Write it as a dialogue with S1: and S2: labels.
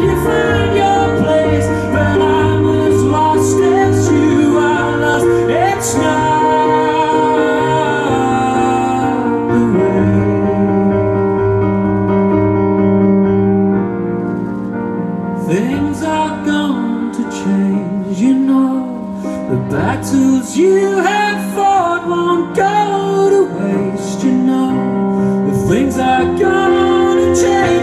S1: you find your place, but I'm as lost as you are lost. It's not the way. Things are going to change, you know. The battles you have fought won't go to waste, you know. The things are gonna change.